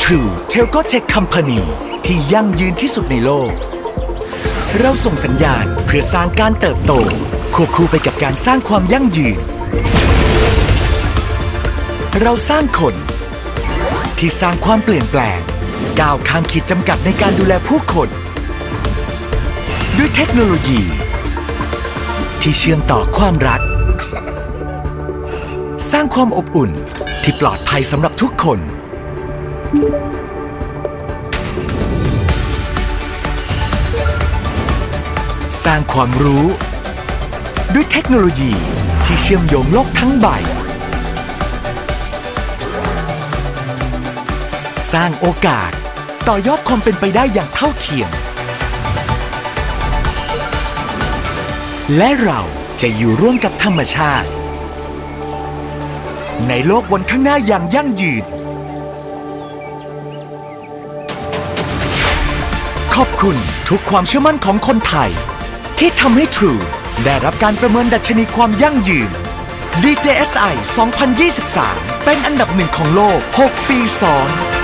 True Telco Tech Company ที่ยั่งยืนที่สุดในโลกเราส่งสัญญาณเพื่อสร้างการเติบโตควบคู่ไปกับการสร้างความยั่งยืนเราสร้างคนที่สร้างความเปลี่ยนแปลงก้าวข้ามขีดจำกัดในการดูแลผู้คนด้วยเทคโนโลยีที่เชื่อมต่อความรักสร้างความอบอุ่นที่ปลอดภัยสำหรับทุกคนสร้างความรู้ด้วยเทคโนโลยีที่เชื่อมโยงโลกทั้งใบสร้างโอกาสต่อยอดความเป็นไปได้อย่างเท่าเทียมและเราจะอยู่ร่วมกับธรรมชาติในโลกวันข้างหน้าอย่างยั่งยืนขอบคุณทุกความเชื่อมั่นของคนไทยที่ทำให้ True ได้รับการประเมินดัชนีความยั่งยืน DJSI 2023 เป็นอันดับหนึ่งของโลก 6 ปีซ้อน